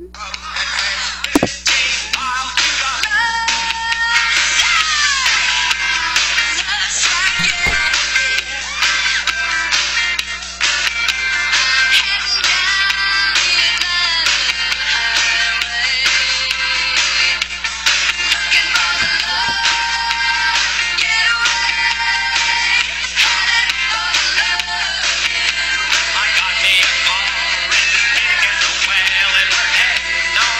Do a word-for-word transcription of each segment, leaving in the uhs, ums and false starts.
I got me a orange pig and a whale in her head. Now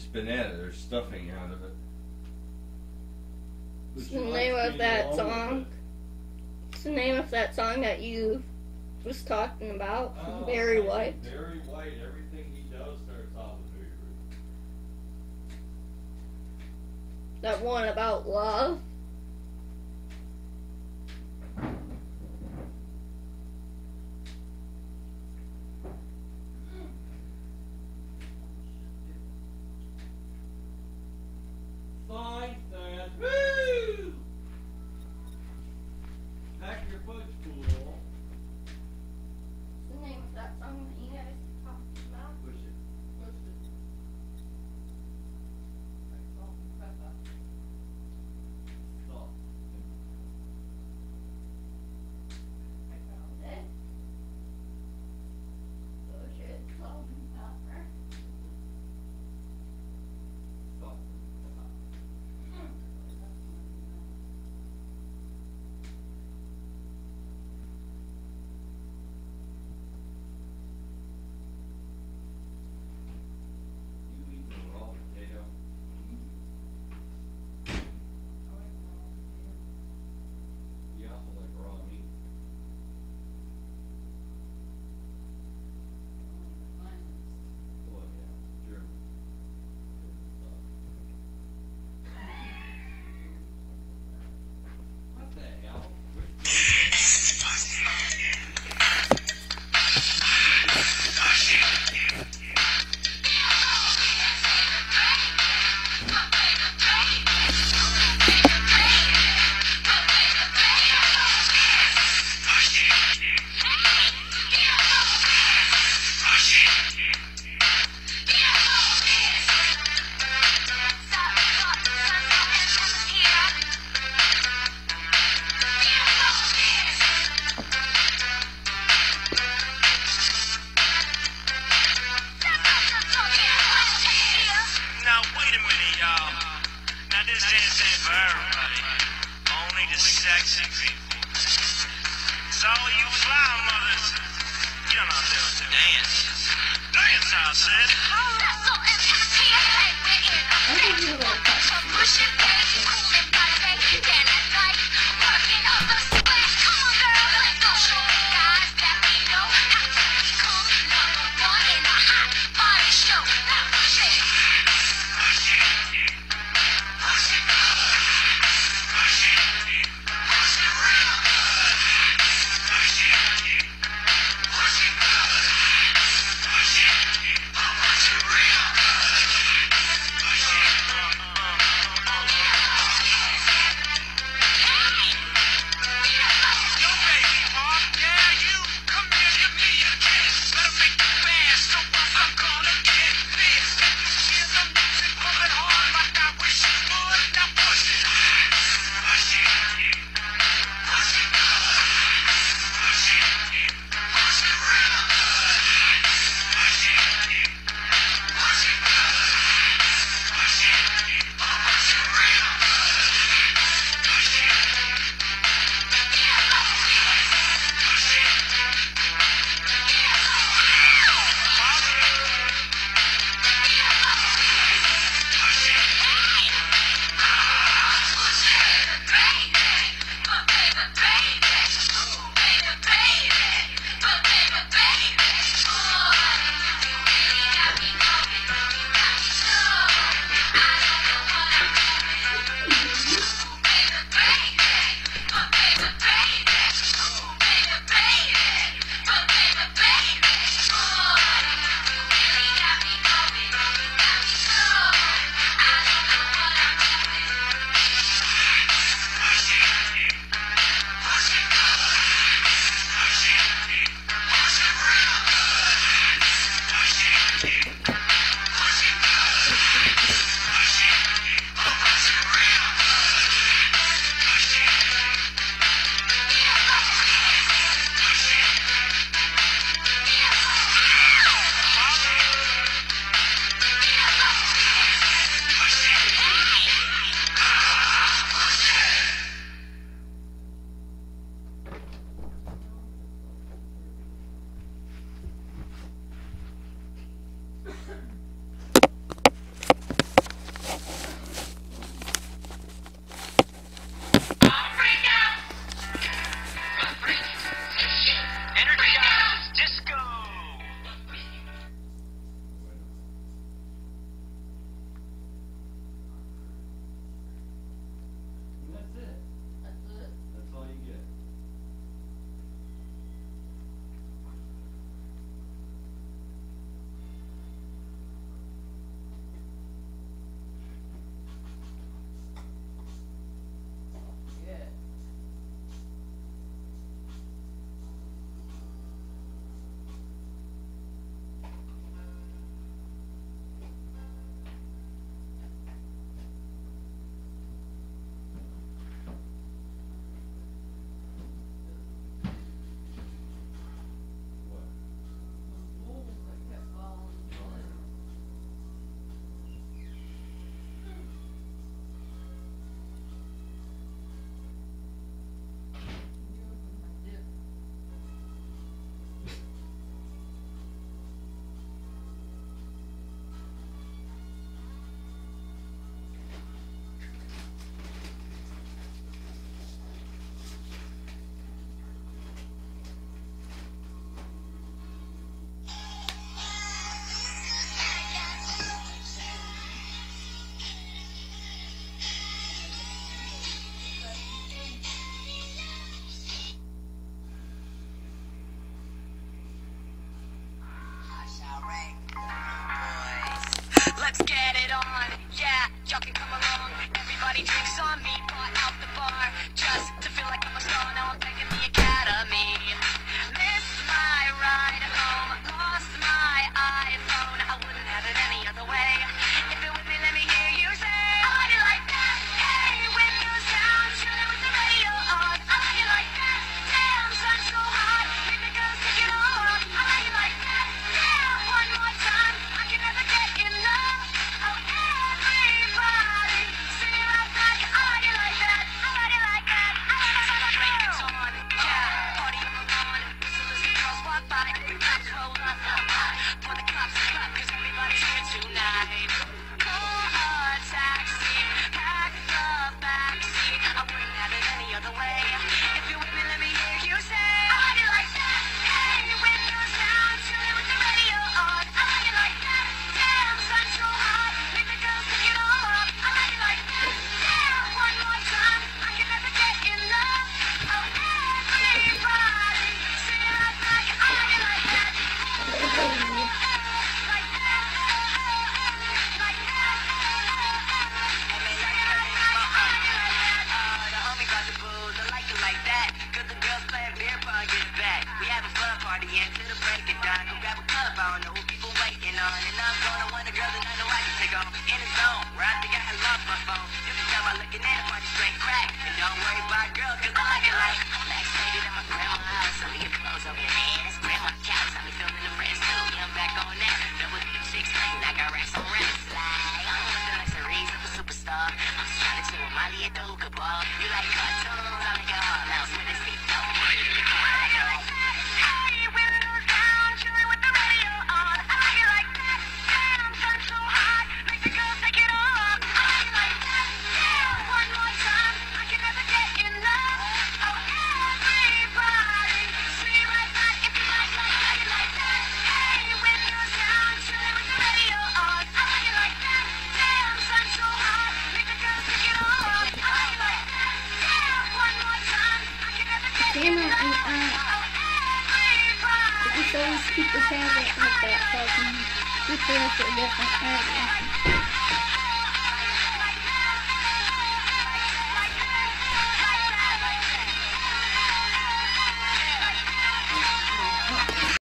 spinetta. There's stuffing out of it. What's the name of that song? What's the name of that song that you was talking about? Oh, Barry White. Barry White. Everything he does starts off with Barry White. That one about love. Fine, Dad. Woo! Pack your fudge pool. What's the name of that song that you guys were talking about? Push it. Push it. Salt and pepper. Stop. I found it. Push it. Salt and pepper. Stop. You eat the raw potato. You also like raw meat. Oh yeah, sure. What the hell? Now wait a minute, y'all. Now this dance ain't for everybody. Only the sexy people. So all you fly mothers, you don't know how to dance. Dance, I said. I think you like that. Uh, uh, uh, uh. let's get it on. Yeah, y'all can come along. Everybody drinks on me, bought out the bar. Just to feel like I'm a star, now I'm thanking the academy. Missed my ride home, lost my iPhone. I wouldn't have it any other way. If you're with me, let me hear you say, I like it like that. Hey, windows down, chilling with the radio on. I like it like that. Damn, sun's so hot, make the girls take it all off. I like it like that. Yeah, one more time, I can never get enough. Oh, everybody, sing it right back. I like it like that. I like it like that. I like it like that. It's on, yeah, party on. Whistlers and girls walk by, cops roll up. For the cops to clap, 'cause everybody's here tonight. Call a taxi, pack the backseat. I wouldn't have it any other way. If you're with me, let me hear you say, I like it like that. Hey, windows down, chilling with the radio on. I like it like that. Damn, sun's so hot, make the girls take it all off. I like it like that. Yeah, one more time, I can never get enough. Oh, everybody, sing it right back. I like it like that. Like that. Like that. Hey, man, y'all can sing it right back. Uh, the homie got the booze, I like it like that. 'Cause the girls playing beer pong gets back. We have a fun party until the break of dawn. Go grab a cup, I don't know who people waiting on. And I'm gonna want a girl that I know I can take on. In the zone, where I think I had lost my phone. You can tell by looking at the party straight crack. And don't worry about girls, 'cause I like it like I'm vaccinated at my grandma's house. So we get clothes over your hands. Grandma couch, I be filming the friends too. Yeah, I'm back on that. Double deep sixteen, I got racks on racks. Like, I'm with the luxuries of a superstar. I'm surrounded to a Molly at the hookah bar. You like cartoons, I make a hard mouse with a seat. Hey, windows down, chilling with the radio on. I like it like that. Damn, sun's so hot, make the girls take it off. I like it like that. Yeah, one more time, I can never get enough. Oh, everybody, sing it right back if you like, like, like it like that. Hey, windows down, chilling with the radio on. I like it like that. Damn, sun's so hot, make the girls take it all off. I like it like that. Yeah, one more time, I can never get Damn it, enough. and, uh, Oh, everybody. If you show these people's habits like that, so I can replace it different habits.